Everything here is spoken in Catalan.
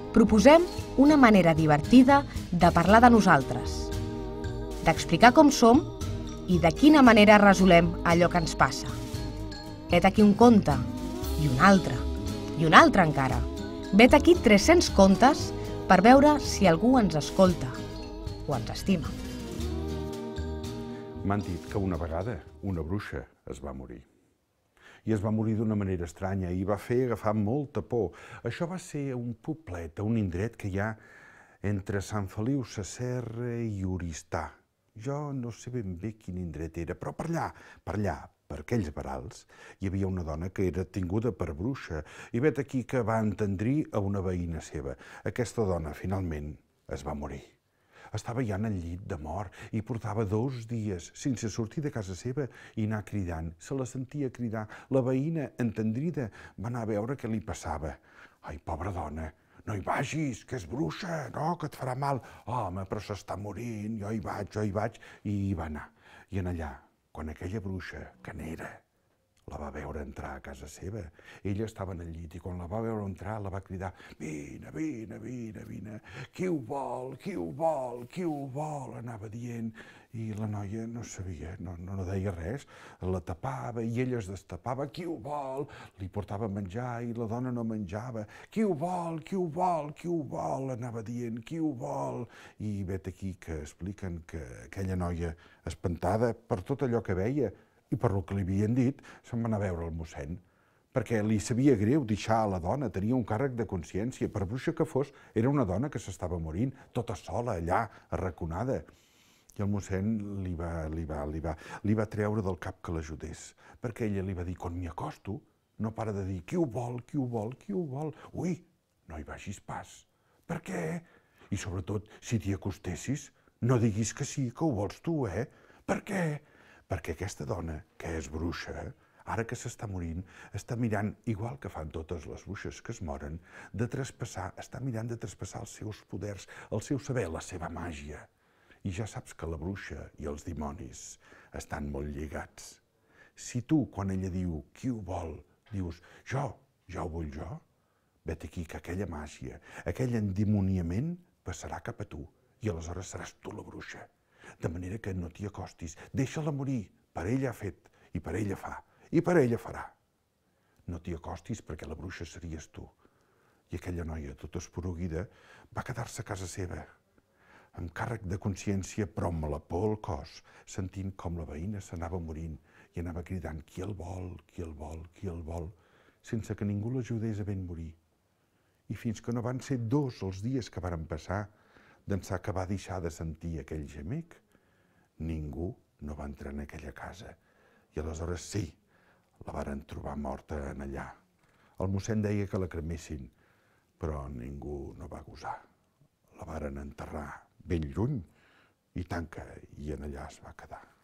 proposem una manera divertida de parlar de nosaltres, d'explicar com som i de quina manera resolem allò que ens passa. Vet aquí un conte, i un altre encara. Vet aquí 300 contes per veure si algú ens escolta o ens estima. M'han dit que una vegada una bruixa es va morir. I es va morir d'una manera estranya i va fer agafar molta por. Això va ser un poblet, un indret que hi ha entre Sant Feliu Sasserra i Oristà. Jo no sé ben bé quin indret era, però per allà, per aquells verals, hi havia una dona que era tinguda per bruixa i vet aquí que va entendrir a una veïna seva. Aquesta dona, finalment, es va morir. Estava ja en el llit de mort i portava 2 dies sense sortir de casa seva i anar cridant. Se la sentia cridar. La veïna, entendrida, va anar a veure què li passava. Ai, pobra dona, no hi vagis, que és bruixa, no, que et farà mal. Home, però s'està morint, jo hi vaig, i hi va anar. I en allà, quan aquella bruixa, que n'era, la va veure entrar a casa seva. Ella estava en el llit i quan la va veure entrar la va cridar: vine, vine, vine, vine, qui ho vol, qui ho vol, qui ho vol, anava dient. I la noia no sabia, no deia res, la tapava i ella es destapava: qui ho vol, li portava menjar i la dona no menjava. Qui ho vol, qui ho vol, qui ho vol, anava dient, qui ho vol. I vet aquí que expliquen que aquella noia, espantada per tot allò que veia, i per lo que li havien dit, se'n va anar a veure el mossèn, perquè li sabia greu deixar a la dona, tenia un càrrec de consciència, per bruixa que fos, era una dona que s'estava morint, tota sola, allà, arraconada. I el mossèn li va treure del cap que l'ajudés, perquè ella li va dir: quan m'hi acosto, no para de dir qui ho vol, qui ho vol, qui ho vol. Ui, no hi vagis pas. Per què? I sobretot, si t'hi acostessis, no diguis que sí, que ho vols tu, Per què? Perquè aquesta dona, que és bruixa, ara que s'està morint, està mirant, igual que fan totes les bruixes que es moren, està mirant de traspassar els seus poders, el seu saber, la seva màgia. I ja saps que la bruixa i els dimonis estan molt lligats. Si tu, quan ella diu qui ho vol, dius jo ho vull jo, vet aquí que aquella màgia, aquell endimoniament passarà cap a tu i aleshores seràs tu la bruixa. De manera que no t'hi acostis, deixa-la morir, per ella ha fet, i per ella fa, i per ella farà. No t'hi acostis perquè la bruixa series tu. I aquella noia, tota esporuguida, va quedar-se a casa seva, amb càrrec de consciència, però amb la por al cos, sentint com la veïna s'anava morint i anava cridant qui el vol, qui el vol, qui el vol, sense que ningú l'ajudés a ben morir. I fins que no van ser 2 els dies que varen passar d'ençà que va deixar de sentir aquell gemec, ningú no va entrar en aquella casa. I aleshores sí, la varen trobar morta en allà. El mossèn deia que la cremessin, però ningú no va gosar. La varen enterrar ben lluny, i tant que en allà es va quedar.